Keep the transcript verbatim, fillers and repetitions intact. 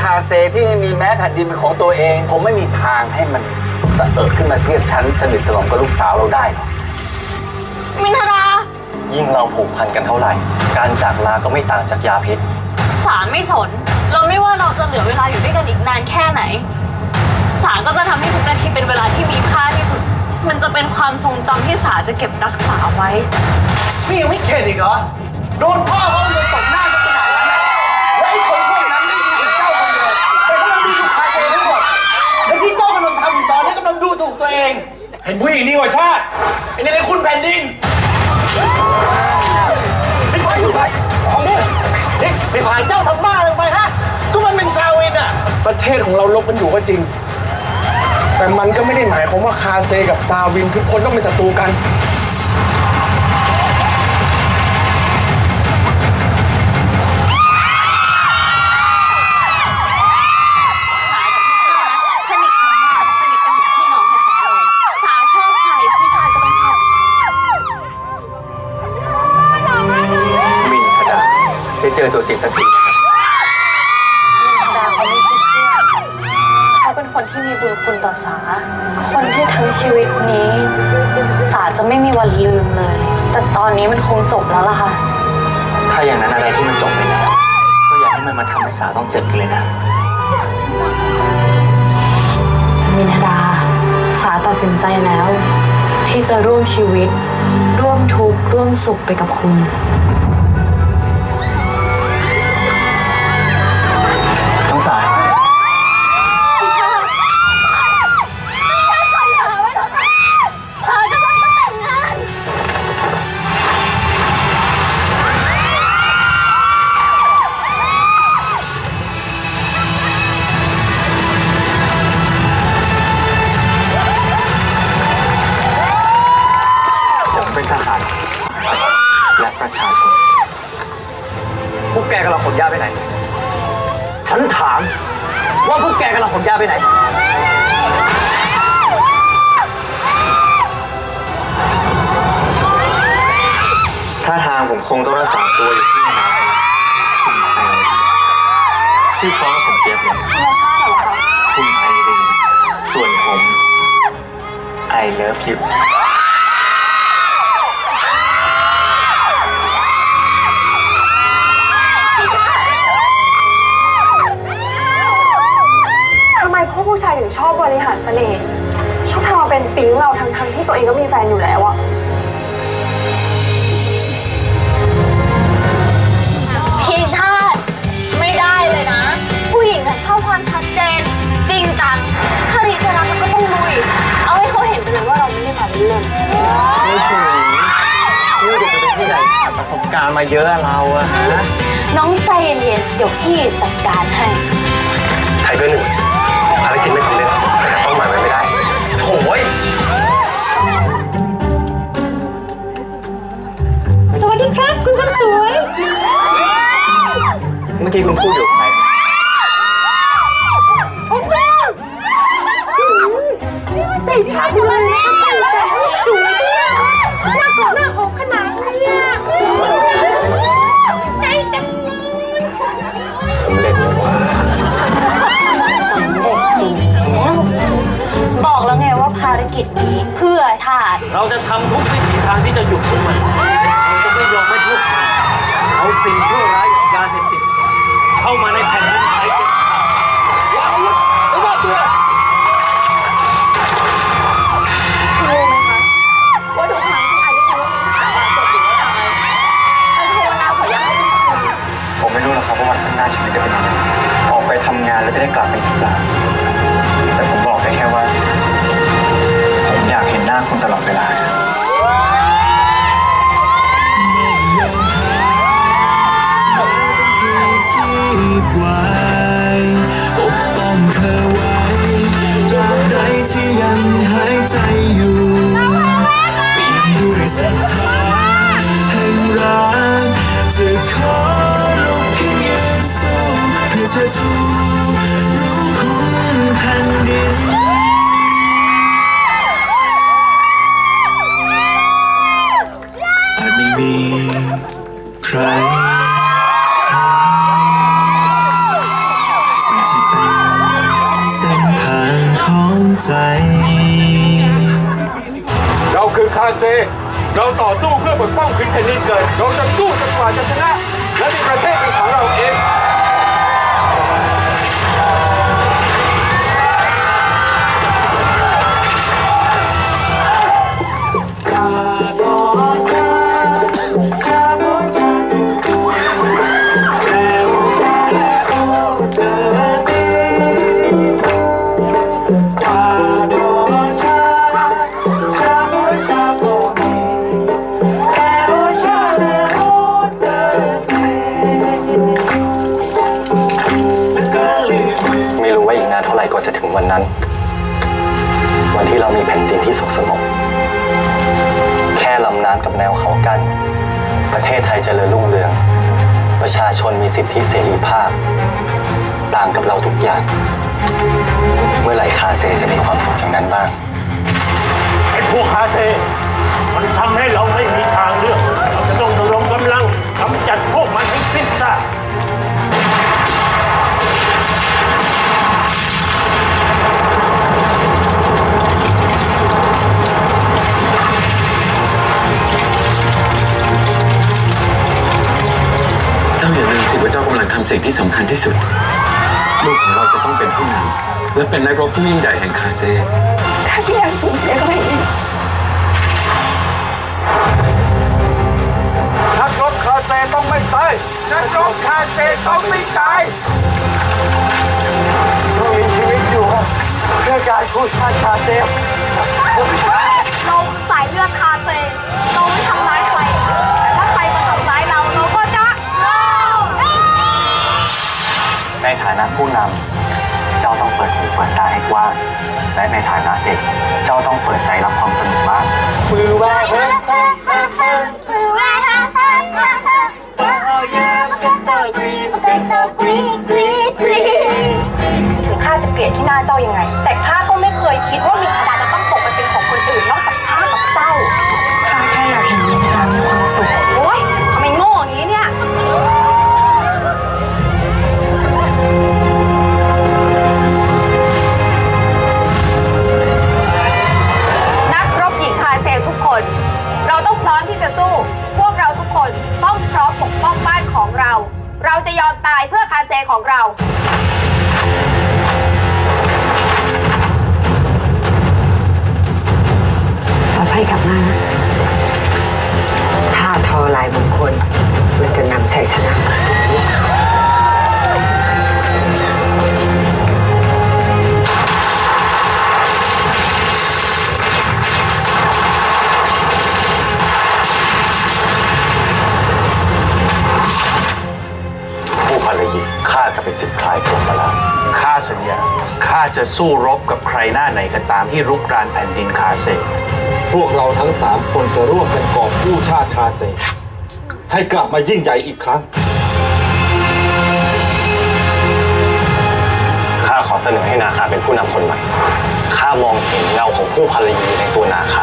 คาเซ่ที่มีแม้แผ่นดินเป็นของตัวเองผมไม่มีทางให้มันสะเอิดขึ้นมาเทียบชั้นสนิทสนมกับลูกสาวเราได้หรอกมินทรายิ่งเราผูกพันกันเท่าไหร่การจากลาก็ไม่ต่างจากยาพิษศาลไม่สนเราไม่ว่าเราจะเหลือเวลาอยู่ด้วยกันอีกนานแค่ไหนศาลก็จะทำให้ทุกนาทีเป็นเวลาที่มีค่าที่สุดมันจะเป็นความทรงจำที่ศาลจะเก็บรักษาไว้นี่ยังไม่เข็ดอีกเหรอโดนพ่อเขาเลยตบหน้าซะขนาดนั้นนะและไอ้คนพวกนั้นไม่มีเจ้าคนเดียวแต่กำลังดูถูกคาเฟ่ทั้งหมดและที่เจ้ากำลังทำอยู่ตอนนี้กำลังดูถูกตัวเองเห็นผู้หญิงดีกว่าชาติไอ้นี่เลยคุณแผ่นดินสิพายสิพายของนี่นี่สิพายเจ้าทำบ้าลงไปฮะก็มันเป็นซาวินอะประเทศของเราลบกันอยู่ก็จริงแต่มันก็ไม่ได้หมายความว่าคาเซกับซาวินทุกคนต้องเป็นศัตรูกันเจอตัวจริงสักทีนะครับมินทราเขาไม่ใช่เพื่อนเขาเป็นคนที่มีบุญคุณต่อสาคนที่ทั้งชีวิตนี้สาจะไม่มีวันลืมเลยแต่ตอนนี้มันคงจบแล้วล่ะค่ะถ้าอย่างนั้นอะไรที่มันจบไปแล้วก็อย่าให้มันมาทำให้สาต้องเจ็บกันเลยนะมินทราสาตัดสินใจแล้วที่จะร่วมชีวิตร่วมทุกข์ร่วมสุขไปกับคุณสายผมเป็นทหารและประชาชนพวกแกกำลังขนยาไปไหนฉันถามว่าพวกแกกำลังขนยาไปไหนถ้าทางผมคงต้องรักษาตัวอยู่ที่นาชื่อคล้องกับผมเปียบเลยธรรมชาติเหรอคะคุณไอรินส่วนผม I love you พวกผู้ชายถึงชอบบริหารเสน่ห์ชอบทำมาเป็นปิ๊งเราทั้งทั้งที่ตัวเองก็มีแฟนอยู่แล้วอะพี่ชาติไม่ได้เลยนะผู้หญิงชอบความชัดเจนจริงจังถ้าริจะรักมันก็ต้องลุยเอาให้เขาเห็นไปเลยว่าเราไม่ได้มาเล่นไม่ถึงนี่เด็กเป็นผู้ใหญ่ผ่านประสบการณ์มาเยอะเราอะฮะน้องใจเย็นๆเดี๋ยวพี่จัดการให้ไทเกอร์หนึ่งภารกิจไม่สำเร็จแสดงเป้าหมายไว้ไม่ได้โถ่สวัสดีครับคุณคนสวยเมื่อกี้คุณพูดอยู่ใครผมเองนี่มันแต่งชาติเลยสวยจังหน้าก่อนหน้าหอมขนาดนี้ใจจังสำเร็จแล้วว่าบอกแล้วไงว่าภารกิจนี้เพื่อชาติเราจะทำทุกวิถีทางที่จะหยุดมันเราจะไม่ยอมให้พวกมันเอาสิ่งชั่วร้ายอย่างยาเสพติดเข้ามาในแผ่นดินไทยเด็ดขาดว้าวไม่ว่าตัวรู้ไหมคะว่าทุกครั้งที่ไอได้ยินว่ามีทหารบาดเจ็บหรือว่าตายไอภาวนาขอยังให้ทุกคนผมไม่รู้หรอกครับว่าวันข้างหน้าชีวิตจะเป็นยังไงออกไปทำงานแล้วจะได้กลับไปอีกหรือเปล่าแต่ผมบอกได้แค่ว่าผมอยากเห็นหน้าคุณตลอดเวลาปกป้องเธอไว้ตราบใดที่ยังหายใจอยู่ปิดด้วยศรัทธาแห่งรักจะขอลุกขึ้นยืนสู้เพื่อเธอทูรู้คุณแผ่นดินอาจไม่มีใครสิ่งที่าเซเราต่อสู้เพื่อปกป้องพื้นแผ่นดินเกิดเราจะสู้จนกว่าจะชนะและมีประเทศเป็นของเราเองก็จะถึงวันนั้นวันที่เรามีแผ่นดินที่สุขสงบแค่ลำน้ำกับแนวเขากั้นประเทศไทยเจริญรุ่งเรืองประชาชนมีสิทธิเสรีภาพต่างกับเราทุกอย่างเมื่อไหร่คาเซจะมีความสุขอย่างนั้นบ้างไอ้พวกคาเซมันทำให้เราไม่มีทางเลือกเราจะต้องระดมกำลังกำจัดพวกมันให้สิ้นซากเจ้าอย่าลืมสิว่าเจ้ากำลังทำสิ่งที่สำคัญที่สุดลูกของเราจะต้องเป็นผู้นำและเป็นนักรบผู้ยิ่งใหญ่แห่งคาเซข้าที่ยังสูญเสียก็ไม่ดีนักรบคาเซต้องไม่ตายนักรบคาเซต้องไม่ตายต้องมีชีวิตอยู่เพื่อการกู้ชาติคาเซเราสายเลือดคาเซเราไม่ทำร้ายใครถ้าใครมาทำร้ายเราเราก็จะในฐานะผู้นำเจ้าต้องเปิดหูเปิดตาให้กว้างและในฐานะเด็กเจ้าต้องเปิดใจรับความสนุกบ้างมือว่าเฮ้เฮ้เฮ้เฮ้มือว่าเฮ้เฮ้เฮ้เฮ้เอาแย่เป็นเตอร์กรีนเป็นเตอร์กรีนกรีนกรีนถึงข้าจะเกลียดที่หน้าเจ้ายังไงแต่ข้าก็ไม่เคยคิดว่ามีขดาจะต้องตกไปเป็นของคนอื่นนอกจากข้ากับเจ้าข้าแค่อยากเห็นมินดามีความสุขโอ๊ยทำไมโง่อย่างนี้เนี่ยทุกคนเราต้องพร้อมที่จะสู้พวกเราทุกคนต้องพร้อมปกป้องบ้านของเราเราจะยอมตายเพื่อคาเซของเราขอให้กลับมานะถ้าทอลายมงคลมันจะนำชัยชนะมาสู่ข้าจะเป็นสิทธิ์คลายตัวมาแล้วข้าสัญญาข้าจะสู้รบกับใครหน้าไหนก็ตามที่รุกรานแผ่นดินคาเซพวกเราทั้งสามคนจะร่วมกันกอบกู้ชาติคาเซให้กลับมายิ่งใหญ่อีกครั้งข้าขอเสนอให้นาคาเป็นผู้นำคนใหม่ข้ามองเห็นเงาของผู้ภรรยีในตัวนาคา